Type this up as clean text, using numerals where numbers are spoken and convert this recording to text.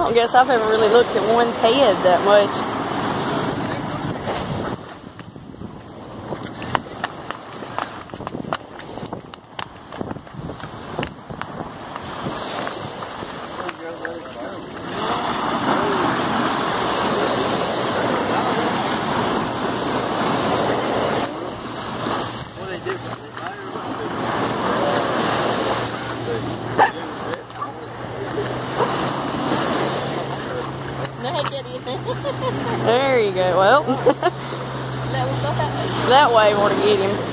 don't guess I've ever really looked at one's head that much. There you go. Well, that way more to get him.